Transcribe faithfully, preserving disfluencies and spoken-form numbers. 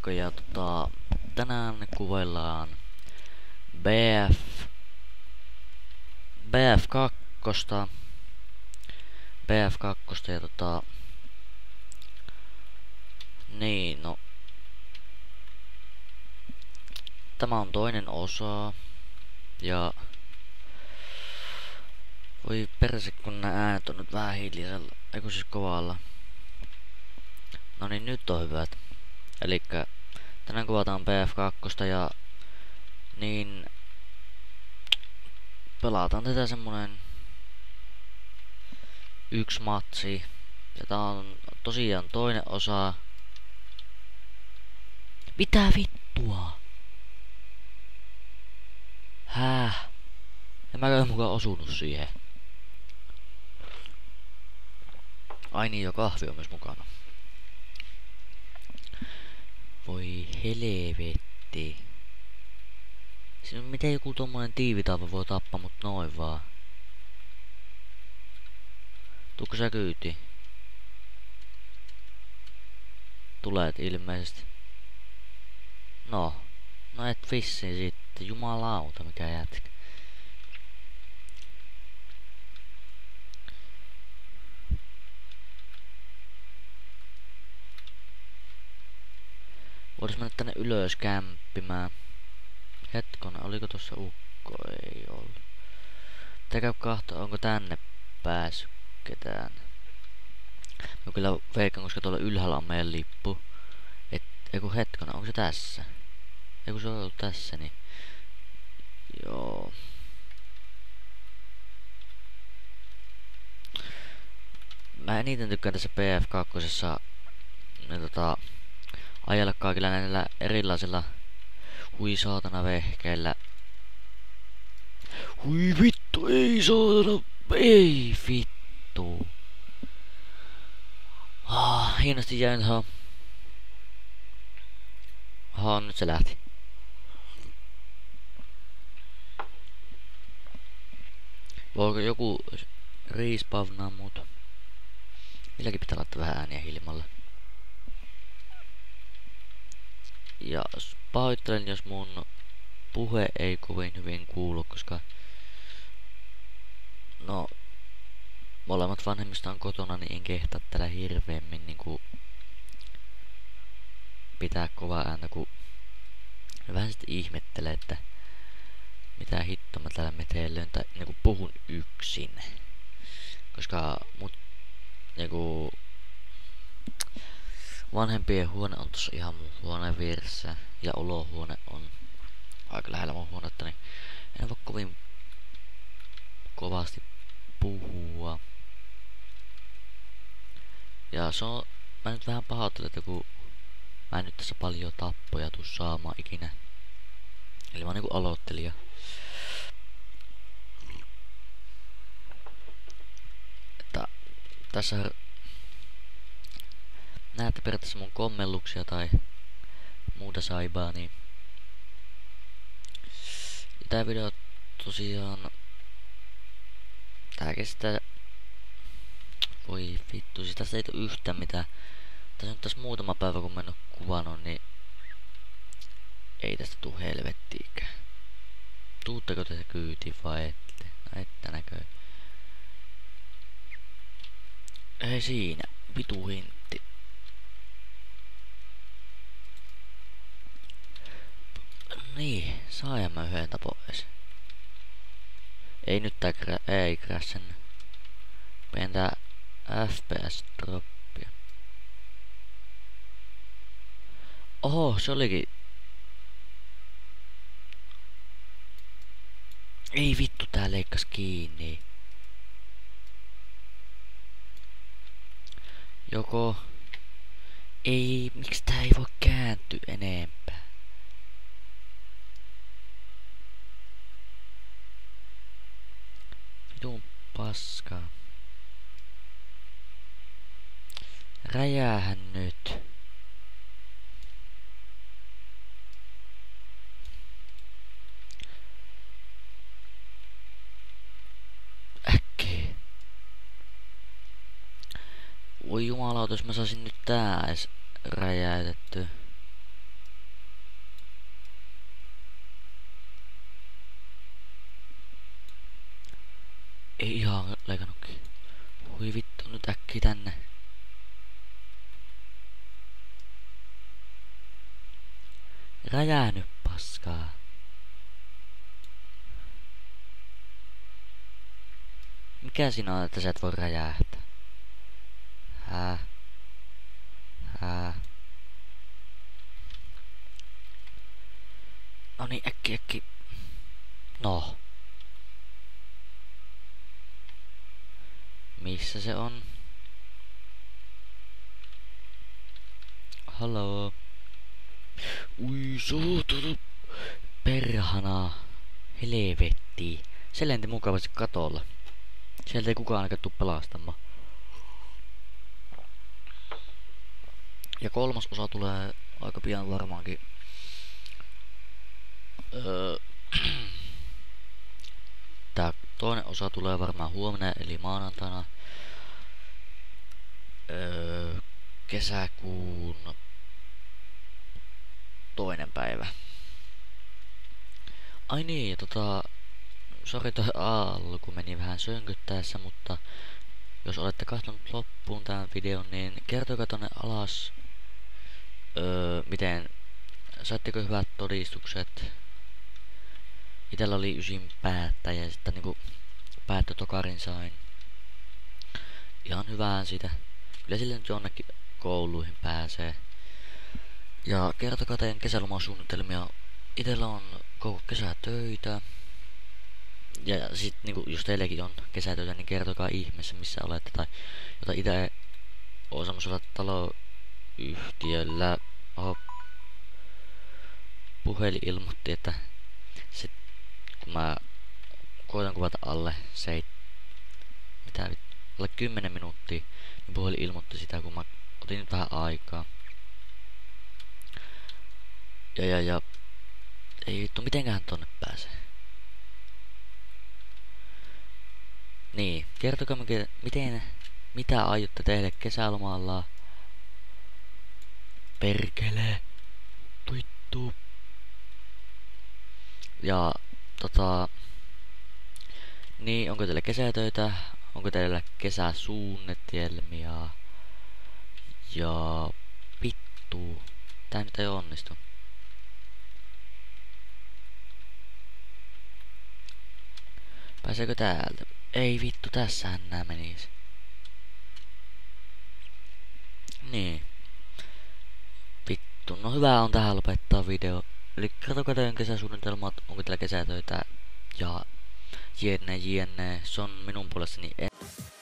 Mikko ja tota, tänään kuvaillaan B F, B F kakkosta, B F kakkosta ja tota, niin no, tämä on toinen osa ja voi perse kun nää äänet on nyt vähän hiljaisella, eiku siis kovalla. No niin, nyt on hyvät. Elikkä tänään kuvataan B F kakkosta ja niin pelataan tätä semmonen yksi matsi. Ja tää on tosiaan toinen osa. Mitä vittua? Häh? En mäkään mukaan osunut siihen. Ai niin, jo kahvi on myös mukana. Voi helvetti. Siis miten joku tommonen tiivitauva voi tappaa mut noin vaan? Tuukko sä kyyti? Tulet ilmeisesti. No. No et vissiin sitten. Jumalauta mikä jätkä. Voitais mennä tänne ylös kämppimään. Hetkona, oliko tossa ukko? Ei ollut. Pitää käy kahtoa, onko tänne päässyt ketään. No kyllä veikkaan, koska tuolla ylhäällä on meidän lippu. Et, eiku hetkona, onko se tässä? Eiku se on ollut tässä, niin... Joo. Mä eniten tykkään tässä B F kakkosessa niin tota... ajella kaikilla näillä erilaisilla hui saatana vehkeillä. Hui vittu, ei saatana, ei vittu. Ah, hienosti jäin tuohon. Aha, nyt se lähti. Voiko joku respawnaa muuta? Milläkin pitää laittaa vähän ääniä hilmalle. Ja pahoittelen, jos mun puhe ei kovin hyvin kuulu, koska no molemmat vanhemmista on kotona, niin en kehtaa täällä hirveemmin niinku pitää kovaa ääntä, kun vähän sitten ihmettelee, että mitä hittoa mä täällä metelöön tai niinku puhun yksin, koska mut niinku vanhempien huone on tossa ihan mun huoneen vieressä ja olohuone on aika lähellä mun huonetta, niin en voi kovin kovasti puhua. Ja se on, mä nyt vähän pahoittelen, että kun mä en nyt tässä paljon tappoja tuu saamaan ikinä. Eli mä oon niinku aloittelija. Että tässä näette periaatteessa mun kommelluksia tai muuta saibaa, niin tää video tosiaan tää kestää, voi vittu, siis tästä ei tuu yhtään mitään. Tässä on tässä muutama päivä kun mä en oo kuvannut, niin ei tästä tuu helvettiikään. Tuutteko te kyytiin vai ette? No ette näköi. Ei siinä, vitu hintti. Niin, saajan mä yhden tapois. Ei nyt tää krä, ei krässän. Pientä F P S-droppia. Oho, se olikin. Ei vittu, tää leikkas kiinni. Joko... Ei, miksi tää ei voi kääntyä enempää? Vitun paskaa. Räjäähän nyt. Äkki. Voi jumalauta, jos mä saisin nyt tää edes räjäytettyä. Ei ihan leikannutkin. Hui vittu, nyt äkkiä tänne. Räjäänyt paskaa. Mikä siinä on, että sä et voi räjähtää? Hää? Hää? No niin, äkki, äkki. No. Missä se on? Haloo. Ui, suutunu. Perhana. Helvetti. Se lenti mukavasti katolla. Sieltä ei kukaan ainakaan tuu pelastamaan. Ja kolmas osa tulee aika pian varmaankin. Öö, Tää toinen osa tulee varmaan huomenna eli maanantaina. Öö, kesäkuun toinen päivä. Ai niin, tota... Sori toi alku meni vähän sönkyttäessä, mutta jos olette katsonut loppuun tämän videon, niin kertokaa tonne alas, öö, miten, saitteko hyvät todistukset. Itellä oli ysin päättäjä ja sitten niinku päättötokarin sain. Ihan hyvää siitä. Kyllä sille nyt jonnekin kouluihin pääsee. Ja kertokaa teidän kesälomasuunnitelmia. Itellä on koko kesä töitä. Ja sit niinku, jos teilläkin on kesätöitä, niin kertokaa ihmeessä missä olette. Tai jota ite oo semmosella taloyhtiöllä. Oho. Puhelin ilmoitti, että sit kun mä koitan kuvata alle seit... Mitä vittu? Alle kymmenen minuuttia, niin puhelin ilmoitti sitä, kun mä otin nyt vähän aikaa. Ja ja ja... Ei vittu, mitenköhän tonne pääsee? Niin, kertokaa miten, mitä aiotte tehdä kesälomalla. Perkele. Vittu. Ja tota... Niin, onko teillä kesätöitä? Onko teillä kesäsuunnitelmia? Ja... Vittu. Tää nyt ei onnistu. Pääseekö täältä? Ei vittu, tässähän nää menis. Niin. Vittu, no hyvä on tähän lopettaa video. Eli kertokaa teidän kesäsuunnitelmat, onko teillä kesätöitä ja jenne jenne. Se on minun puolestani en.